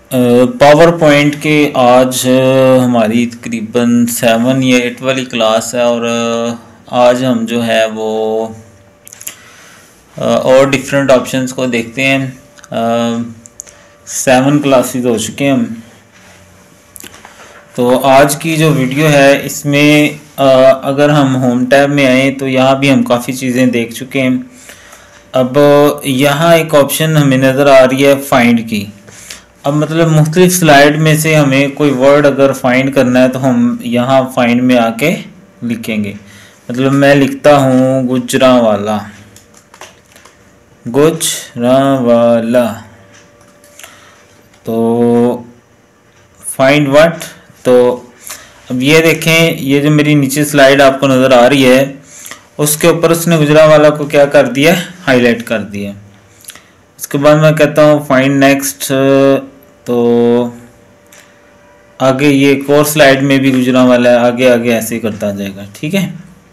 Power point के आज हमारी तकरीबन 7 या 8 वाली क्लास है और आज हम जो है वो और डिफरेंट ऑप्शंस को देखते हैं। 7 क्लासेस हो चुके हैं हम। तो आज की जो वीडियो है इसमें अगर हम होम टैब में आए तो यहाँ भी हम काफ़ी चीज़ें देख चुके हैं। अब यहाँ एक ऑप्शन हमें नज़र आ रही है फाइंड की। अब मतलब मुख्तलिफ स्लाइड में से हमें कोई वर्ड अगर फाइंड करना है तो हम यहाँ फाइंड में आके लिखेंगे। मतलब मैं लिखता हूँ गुजरांवाला, गुजरांवाला, तो फाइंड व्हाट। तो अब ये देखें, ये जो मेरी नीचे स्लाइड आपको नज़र आ रही है उसके ऊपर उसने गुजरांवाला को क्या कर दिया, हाईलाइट कर दिया। उसके बाद मैं कहता हूँ फाइंड नेक्स्ट, तो आगे ये एक और स्लाइड में भी गुजरांवाला है, आगे आगे ऐसे ही करता जाएगा। ठीक है,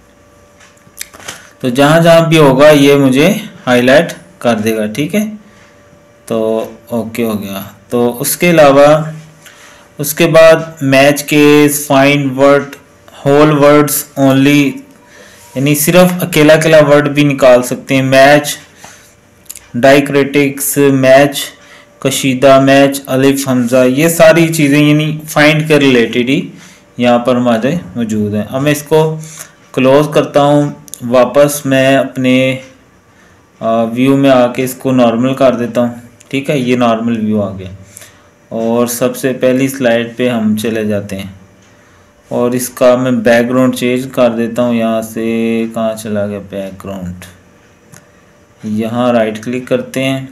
तो जहाँ जहाँ भी होगा ये मुझे हाईलाइट कर देगा। ठीक है, तो ओके हो गया। तो उसके अलावा उसके बाद match case, find word, whole words only, यानी सिर्फ अकेला अकेला वर्ड भी निकाल सकते हैं। मैच, डाइक्रेटिक्स, मैच कशीदा, मैच अलिफ हमजा, ये सारी चीज़ें यानी फाइंड के रिलेटेड ही यहाँ पर हमारे मौजूद हैं। अब मैं इसको क्लोज करता हूँ, वापस मैं अपने व्यू में आके इसको नॉर्मल कर देता हूँ। ठीक है, ये नॉर्मल व्यू आ गया और सबसे पहली स्लाइड पे हम चले जाते हैं और इसका मैं बैकग्राउंड चेंज कर देता हूँ। यहाँ से कहाँ चला गया बैकग्राउंड, यहाँ राइट क्लिक करते हैं,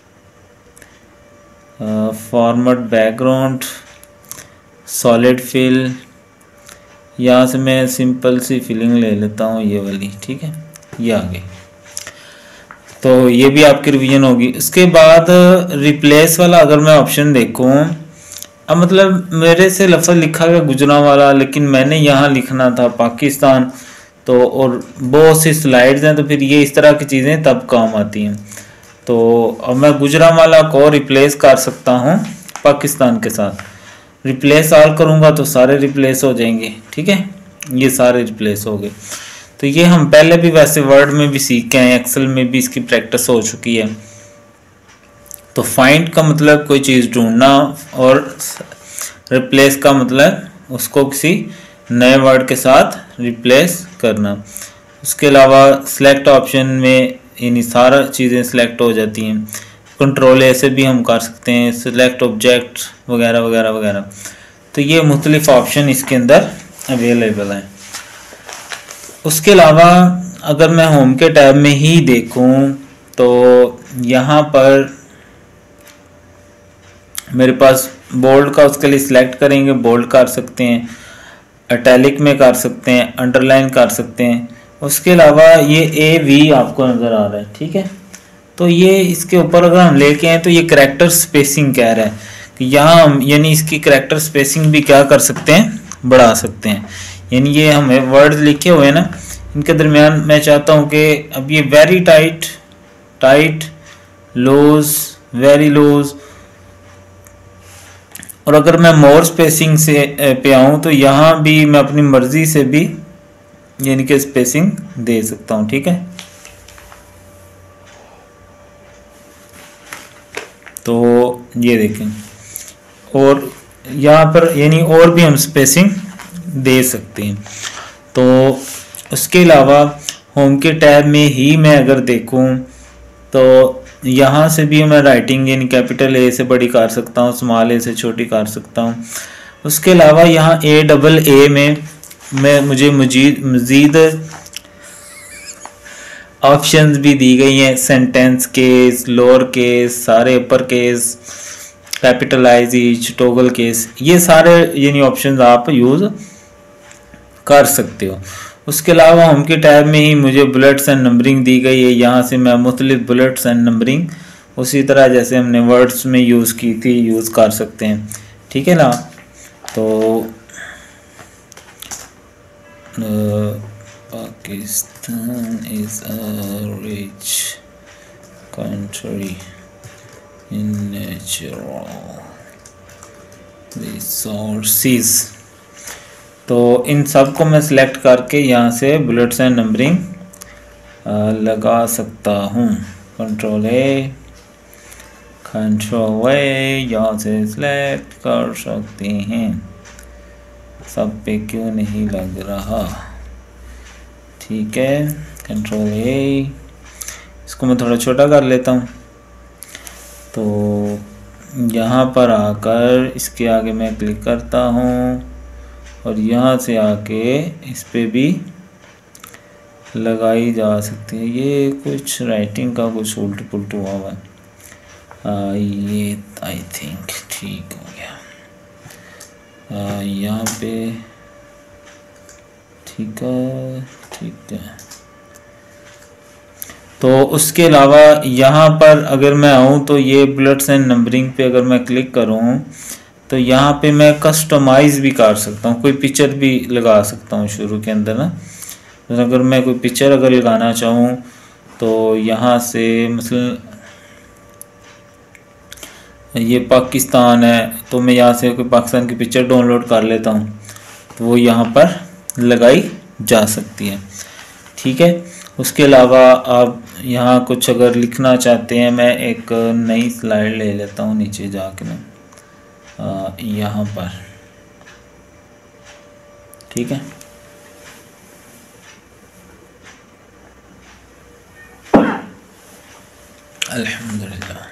फॉर्मेट बैकग्राउंड, सॉलिड फिल, यहाँ से मैं सिंपल सी फिलिंग ले लेता हूँ ये वाली। ठीक है, ये आ गई। तो ये भी आपकी रिवीजन होगी। उसके बाद रिप्लेस वाला अगर मैं ऑप्शन देखूँ, अब मतलब मेरे से लफ्ज़ लिखा गया गुजरांवाला लेकिन मैंने यहाँ लिखना था पाकिस्तान, तो और बहुत सी स्लाइड्स हैं, तो फिर ये इस तरह की चीज़ें तब काम आती हैं। तो अब मैं गुजरांवाला को रिप्लेस कर सकता हूँ पाकिस्तान के साथ। रिप्लेस ऑल करूँगा तो सारे रिप्लेस हो जाएंगे। ठीक है, ये सारे रिप्लेस हो गए। तो ये हम पहले भी वैसे वर्ड में भी सीख के आए, एक्सेल में भी इसकी प्रैक्टिस हो चुकी है। तो फाइंड का मतलब कोई चीज़ ढूंढना और रिप्लेस का मतलब उसको किसी नए वर्ड के साथ रिप्लेस करना। उसके अलावा सिलेक्ट ऑप्शन में यानी सारा चीज़ें सिलेक्ट हो जाती हैं। कंट्रोल ए से भी हम कर सकते हैं, सिलेक्ट ऑब्जेक्ट वगैरह वगैरह वगैरह। तो ये मुख्तलिफ ऑप्शन इसके अंदर अवेलेबल हैं। उसके अलावा अगर मैं होम के टैब में ही देखूं तो यहाँ पर मेरे पास बोल्ड का, उसके लिए सिलेक्ट करेंगे, बोल्ड कर सकते हैं, इटैलिक में कर सकते हैं, अंडरलाइन कर सकते हैं। उसके अलावा ये AV आपको नज़र आ रहा है। ठीक है, तो ये इसके ऊपर अगर हम लेके आए तो ये करैक्टर स्पेसिंग कह रहा है कि यहाँ हम यानी इसकी करैक्टर स्पेसिंग भी क्या कर सकते हैं, बढ़ा सकते हैं। यानी ये हमें वर्ड लिखे हुए हैं ना, इनके दरमियान मैं चाहता हूँ कि अब ये very tight, tight, loose, very loose, और अगर मैं मोर स्पेसिंग से पे आऊँ तो यहाँ भी मैं अपनी मर्जी से भी यानी कि स्पेसिंग दे सकता हूँ। ठीक है, तो ये देखें, और यहाँ पर यानी और भी हम स्पेसिंग दे सकते हैं। तो उसके अलावा होम के टैब में ही मैं अगर देखूं तो यहाँ से भी मैं राइटिंग यानी कैपिटल A से बड़ी कर सकता हूँ, स्मॉल A से छोटी कर सकता हूँ। उसके अलावा यहाँ AA में मुझे मज़ीद ऑप्शंस भी दी गई हैं, सेंटेंस केस, लोअर केस, सारे upper case, capitalise each, toggle case, ये सारे यानी ऑप्शंस आप यूज़ कर सकते हो। उसके अलावा होम के टैब में ही मुझे बुलेट्स एंड नंबरिंग दी गई है। यहाँ से मैं मुख्तलिफ बुलेट्स एंड नंबरिंग उसी तरह जैसे हमने वर्ड्स में यूज़ की थी यूज़ कर सकते हैं। ठीक है ना, तो Pakistan is a rich country in natural resources. तो इन सब को मैं सिलेक्ट करके यहाँ से बुलेट्स एंड नंबरिंग लगा सकता हूँ। कंट्रोल ए यहाँ से सिलेक्ट कर सकते हैं। सब पे क्यों नहीं लग रहा? ठीक है, कंट्रोल ए, इसको मैं थोड़ा छोटा कर लेता हूँ। तो यहाँ पर आकर इसके आगे मैं क्लिक करता हूँ और यहाँ से आके इस पे भी लगाई जा सकती है। ये कुछ राइटिंग का कुछ उल्ट पुल्ट हुआ हुआ है। ये आई थिंक ठीक हो गया। यहाँ पे ठीक है। तो उसके अलावा यहाँ पर अगर मैं आऊँ तो ये बुलेट्स एंड नंबरिंग पे अगर मैं क्लिक करूँ तो यहाँ पे मैं कस्टमाइज भी कर सकता हूँ, कोई पिक्चर भी लगा सकता हूँ शुरू के अंदर ना। तो अगर मैं कोई पिक्चर अगर लगाना चाहूँ तो यहाँ से मसलन ये पाकिस्तान है तो मैं यहाँ से कोई पाकिस्तान की पिक्चर डाउनलोड कर लेता हूँ तो वो यहाँ पर लगाई जा सकती है। ठीक है, उसके अलावा आप यहाँ कुछ अगर लिखना चाहते हैं, मैं एक नई स्लाइड ले लेता हूँ नीचे जाके मैं यहाँ पर। ठीक है, अल्हम्दुलिल्लाह।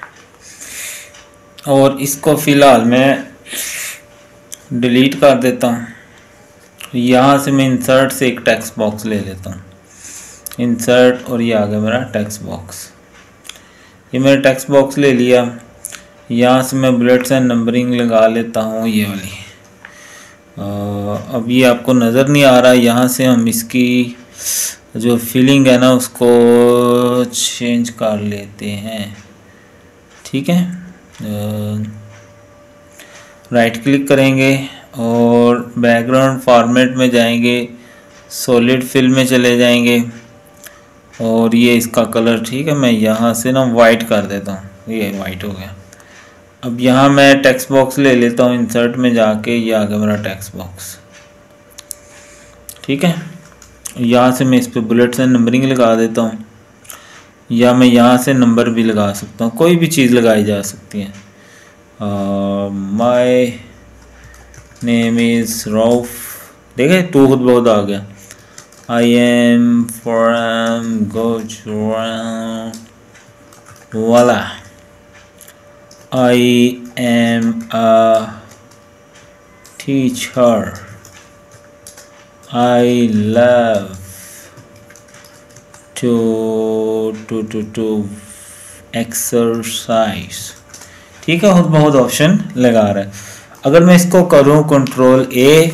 और इसको फ़िलहाल मैं डिलीट कर देता हूँ। यहाँ से मैं इंसर्ट से एक टेक्स्ट बॉक्स ले लेता हूँ, इंसर्ट, और ये आ गया मेरा टेक्स्ट बॉक्स। ये मैंने टेक्स्ट बॉक्स ले लिया। यहाँ से मैं बुलेट्स एंड नंबरिंग लगा लेता हूँ ये वाली। अब ये आपको नज़र नहीं आ रहा। यहाँ से हम इसकी जो फीलिंग है ना उसको चेंज कर लेते हैं। ठीक है, राइट क्लिक करेंगे और बैकग्राउंड फॉर्मेट में जाएंगे, सॉलिड फिल में चले जाएंगे और ये इसका कलर, ठीक है, मैं यहाँ से ना वाइट कर देता हूँ। ये वाइट हो गया। अब यहाँ मैं टेक्स्ट बॉक्स ले लेता हूँ, इंसर्ट में जाके ये आ गया मेरा टेक्स्ट बॉक्स। ठीक है, यहाँ से मैं इस पर बुलेट्स एंड नंबरिंग लगा देता हूँ, या मैं यहाँ से नंबर भी लगा सकता हूँ, कोई भी चीज़ लगाई जा सकती है। माय नेम इज़ रऊफ, देखे तो खुद बहुत आ गया। आई एम फ्रॉम गुजरात, वाला। I am a teacher, I love to exercise. ठीक है, बहुत ऑप्शन लगा रहा है। अगर मैं इसको करूं कंट्रोल ए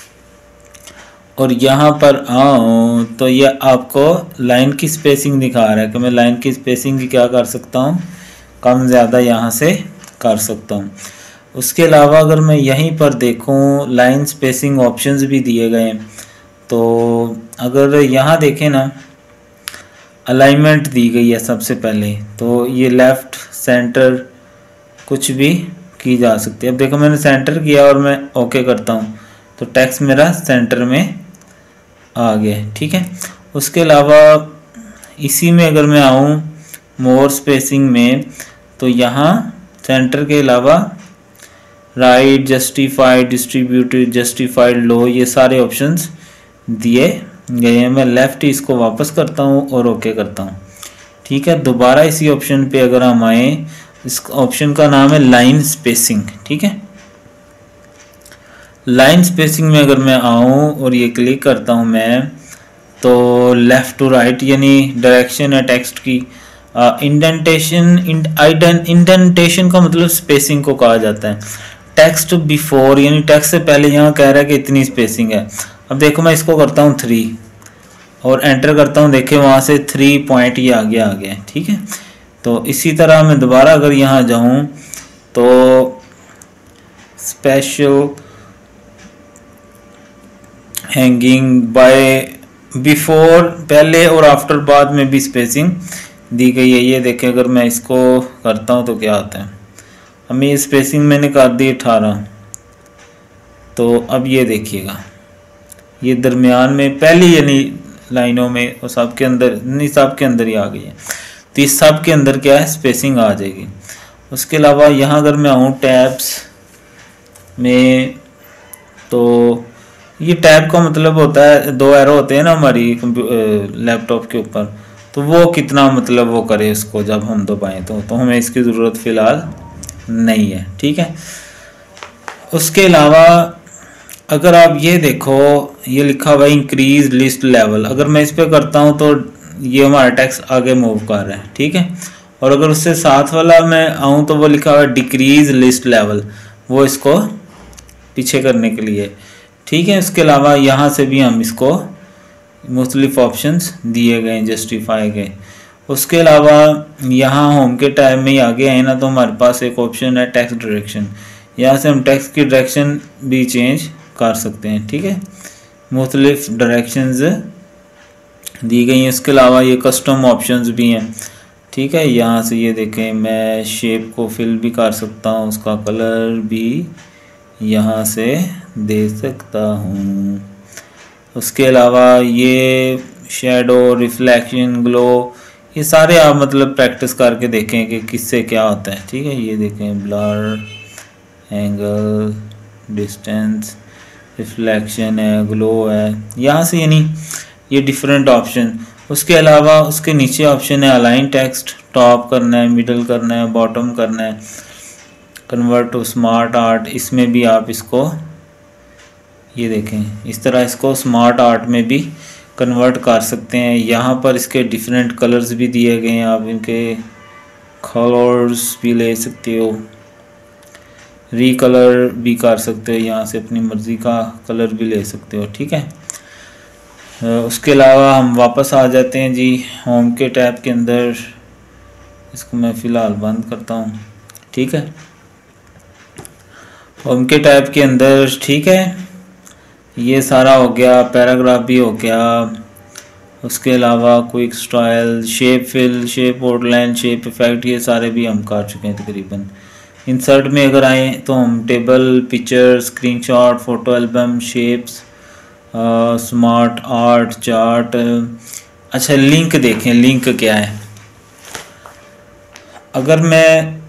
और यहाँ पर आऊँ तो ये आपको लाइन की स्पेसिंग दिखा रहा है कि मैं लाइन की स्पेसिंग की क्या कर सकता हूँ, कम ज़्यादा यहाँ से कर सकता हूँ। उसके अलावा अगर मैं यहीं पर देखूँ लाइन स्पेसिंग ऑप्शंस भी दिए गए हैं। तो अगर यहाँ देखें ना, अलाइनमेंट दी गई है सबसे पहले, तो ये लेफ़्ट सेंटर कुछ भी की जा सकती है। अब देखो मैंने सेंटर किया और मैं ओके करता हूँ तो टेक्स्ट मेरा सेंटर में आ गया। ठीक है, उसके अलावा इसी में अगर मैं आऊँ मोर स्पेसिंग में तो यहाँ सेंटर के अलावा right, justified, distributed, justified, low, ये सारे ऑप्शंस दिए गए हैं। मैं लेफ़्ट इसको वापस करता हूँ और ओके करता हूँ। ठीक है, दोबारा इसी ऑप्शन पे अगर हम आए, इस ऑप्शन का नाम है लाइन स्पेसिंग। ठीक है, लाइन स्पेसिंग में अगर मैं आऊँ और ये क्लिक करता हूँ मैं, तो लेफ़्ट टू राइट यानी डायरेक्शन है टेक्स्ट की। इंडेंटेशन, इंडेंटेशन का मतलब स्पेसिंग को कहा जाता है। टेक्स्ट बिफोर यानी टेक्स्ट से पहले, यहाँ कह रहा है कि इतनी स्पेसिंग है। अब देखो मैं इसको करता हूँ 3 और एंटर करता हूँ, देखिए वहाँ से 3 पॉइंट ये आगे आ गया। ठीक है, तो इसी तरह मैं दोबारा अगर यहाँ जाऊँ तो स्पेशल हैंगिंग बाय बिफोर, पहले और आफ्टर बाद में भी स्पेसिंग दी गई है। ये देखें अगर मैं इसको करता हूँ तो क्या आता है। हमें ये स्पेसिंग मैंने कर दी 18, तो अब ये देखिएगा, ये दरमियान में पहली यानी लाइनों में और सब के अंदर नहीं, सब के अंदर ही आ गई है, तो इस सब के अंदर क्या है स्पेसिंग आ जाएगी। उसके अलावा यहाँ अगर मैं आऊँ टैब्स में, तो ये टैब का मतलब होता है 2 एरो होते हैं ना हमारी लैपटॉप के ऊपर, तो वो कितना मतलब वो करे इसको जब हम दबाएं तो हमें इसकी ज़रूरत फ़िलहाल नहीं है, ठीक है। उसके अलावा अगर आप ये देखो, ये लिखा हुआ है इंक्रीज लिस्ट लेवल, अगर मैं इस पर करता हूँ तो ये हमारा टेक्स्ट आगे मूव कर रहा है, ठीक है। और अगर उससे साथ वाला मैं आऊँ तो वो लिखा हुआ है डिक्रीज लिस्ट लेवल, वो इसको पीछे करने के लिए, ठीक है। उसके अलावा यहाँ से भी हम इसको मुख्तलिफ ऑप्शंस दिए गए, जस्टिफाई गए। उसके अलावा यहाँ होम के टैब में ही आगे आए ना, तो हमारे पास एक ऑप्शन है टेक्स्ट डायरेक्शन, यहाँ से हम टेक्स्ट की डायरेक्शन भी चेंज कर सकते हैं, ठीक है। मुख्तलिफ डायरेक्शंस दी गई हैं। इसके अलावा ये कस्टम ऑप्शंस भी हैं, ठीक है। यहाँ से ये देखें, मैं शेप को फिल भी कर सकता हूँ, उसका कलर भी यहाँ से दे सकता हूँ। उसके अलावा ये शेडो, रिफ्लेक्शन, ग्लो, ये सारे आप मतलब प्रैक्टिस करके देखें कि किससे क्या होता है, ठीक है। ये देखें ब्लर, एंगल, डिस्टेंस, रिफ्लेक्शन है, ग्लो है, यहाँ से यानी ये डिफरेंट ऑप्शन। उसके अलावा उसके नीचे ऑप्शन है अलाइन टेक्स्ट, टॉप करना है, मिडल करना है, बॉटम करना है, कन्वर्ट टू स्मार्ट आर्ट, इसमें भी आप इसको ये देखें इस तरह इसको स्मार्ट आर्ट में भी कन्वर्ट कर सकते हैं। यहाँ पर इसके डिफरेंट कलर्स भी दिए गए हैं, आप इनके कलर्स भी ले सकते हो, रीकलर भी कर सकते हो, यहाँ से अपनी मर्ज़ी का कलर भी ले सकते हो, ठीक है। उसके अलावा हम वापस आ जाते हैं जी होम के टैब के अंदर, इसको मैं फ़िलहाल बंद करता हूँ, ठीक है। होम के टैब के अंदर, ठीक है, ये सारा हो गया, पैराग्राफ भी हो गया। उसके अलावा quick style, shape fill, shape outline, shape effect, ये सारे भी हम कर चुके हैं तकरीबन। इंसर्ट में अगर आए तो हम table, picture, screenshot, photo album, shapes, smart art, chart. अच्छा लिंक देखें, लिंक क्या है। अगर मैं